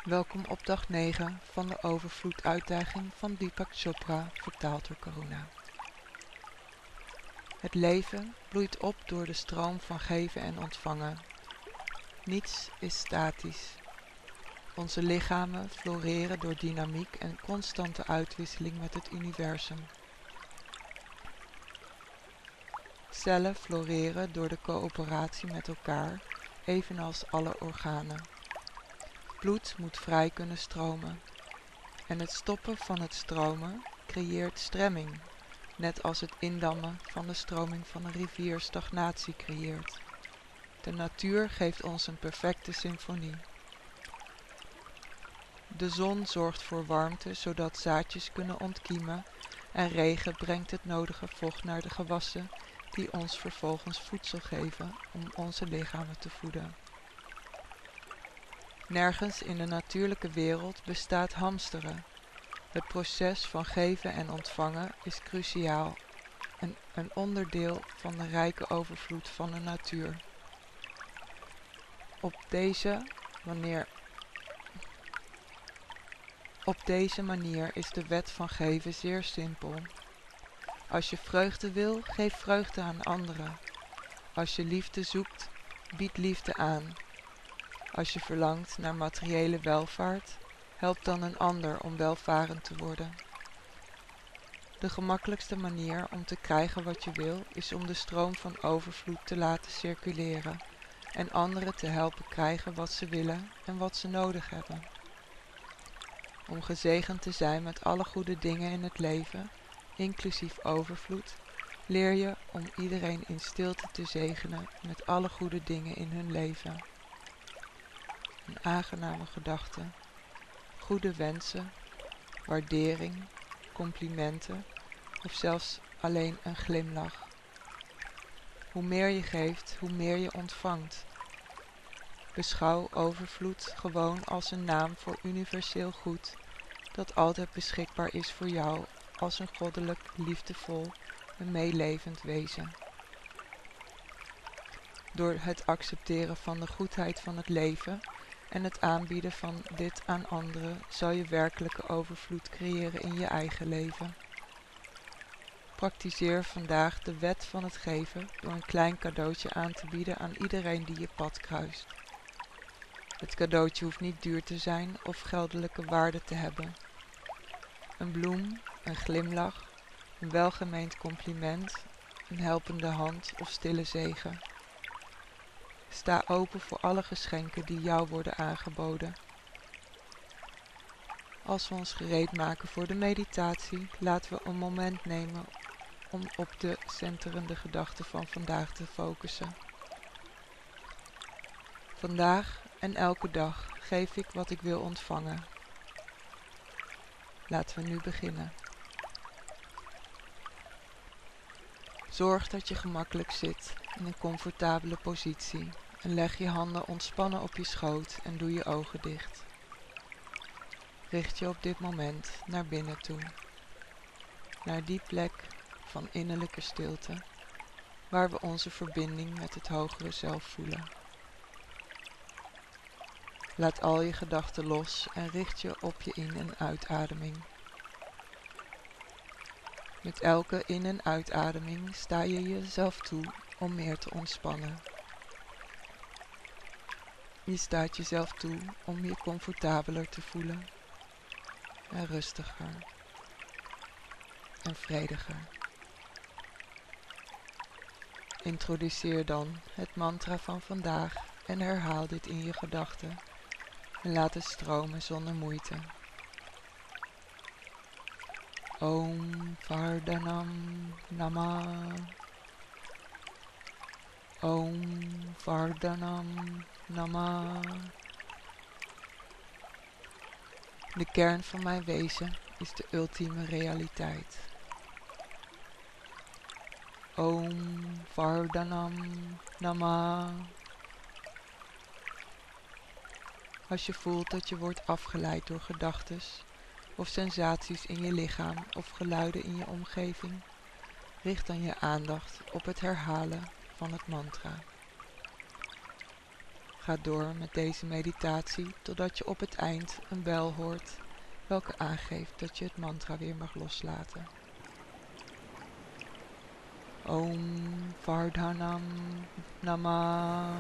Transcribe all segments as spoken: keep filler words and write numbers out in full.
Welkom op dag negen van de overvloed-uitdaging van Deepak Chopra, vertaald door Karuna. Het leven bloeit op door de stroom van geven en ontvangen. Niets is statisch. Onze lichamen floreren door dynamiek en constante uitwisseling met het universum. Cellen floreren door de coöperatie met elkaar, evenals alle organen. Bloed moet vrij kunnen stromen. En het stoppen van het stromen creëert stremming, net als het indammen van de stroming van een rivier stagnatie creëert. De natuur geeft ons een perfecte symfonie. De zon zorgt voor warmte, zodat zaadjes kunnen ontkiemen, en regen brengt het nodige vocht naar de gewassen, die ons vervolgens voedsel geven om onze lichamen te voeden. Nergens in de natuurlijke wereld bestaat hamsteren. Het proces van geven en ontvangen is cruciaal en een onderdeel van de rijke overvloed van de natuur. Op deze manier, op deze manier is de wet van geven zeer simpel. Als je vreugde wil, geef vreugde aan anderen. Als je liefde zoekt, bied liefde aan. Als je verlangt naar materiële welvaart, help dan een ander om welvarend te worden. De gemakkelijkste manier om te krijgen wat je wil, is om de stroom van overvloed te laten circuleren en anderen te helpen krijgen wat ze willen en wat ze nodig hebben. Om gezegend te zijn met alle goede dingen in het leven, inclusief overvloed, leer je om iedereen in stilte te zegenen met alle goede dingen in hun leven. Een aangename gedachte, goede wensen, waardering, complimenten of zelfs alleen een glimlach. Hoe meer je geeft, hoe meer je ontvangt. Beschouw overvloed gewoon als een naam voor universeel goed dat altijd beschikbaar is voor jou als een goddelijk, liefdevol en meelevend wezen. Door het accepteren van de goedheid van het leven en het aanbieden van dit aan anderen zal je werkelijke overvloed creëren in je eigen leven. Praktiseer vandaag de wet van het geven door een klein cadeautje aan te bieden aan iedereen die je pad kruist. Het cadeautje hoeft niet duur te zijn of geldelijke waarde te hebben. Een bloem, een glimlach, een welgemeend compliment, een helpende hand of stille zegen. Sta open voor alle geschenken die jou worden aangeboden. Als we ons gereed maken voor de meditatie, laten we een moment nemen om op de centerende gedachte van vandaag te focussen. Vandaag en elke dag geef ik wat ik wil ontvangen. Laten we nu beginnen. Zorg dat je gemakkelijk zit in een comfortabele positie en leg je handen ontspannen op je schoot en doe je ogen dicht. Richt je op dit moment naar binnen toe, naar die plek van innerlijke stilte, waar we onze verbinding met het hogere zelf voelen. Laat al je gedachten los en richt je op je in- en uitademing. Met elke in- en uitademing sta je jezelf toe om meer te ontspannen. Je staat jezelf toe om je comfortabeler te voelen en rustiger en vrediger. Introduceer dan het mantra van vandaag en herhaal dit in je gedachten en laat het stromen zonder moeite. Om Vardhanam Namah. Om Vardhanam Namah. De kern van mijn wezen is de ultieme realiteit. Om Vardhanam Namah. Als je voelt dat je wordt afgeleid door gedachtes of sensaties in je lichaam of geluiden in je omgeving, richt dan je aandacht op het herhalen van het mantra. Ga door met deze meditatie totdat je op het eind een bel hoort welke aangeeft dat je het mantra weer mag loslaten. Om Vardhanam Namah.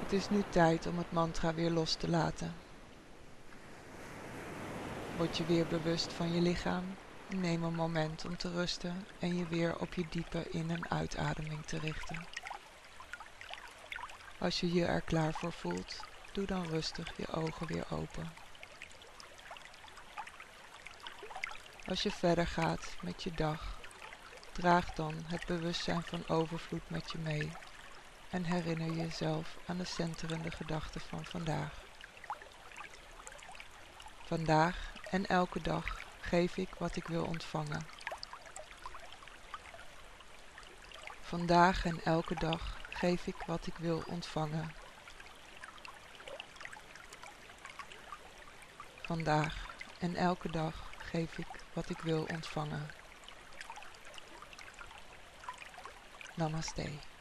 Het is nu tijd om het mantra weer los te laten. Word je weer bewust van je lichaam. Neem een moment om te rusten en je weer op je diepe in- en uitademing te richten. Als je je er klaar voor voelt, doe dan rustig je ogen weer open. Als je verder gaat met je dag, draag dan het bewustzijn van overvloed met je mee en herinner jezelf aan de centerende gedachte van vandaag. Vandaag en elke dag geef ik wat ik wil ontvangen. Vandaag en elke dag geef ik wat ik wil ontvangen. Vandaag en elke dag geef ik wat ik wil ontvangen. Namaste.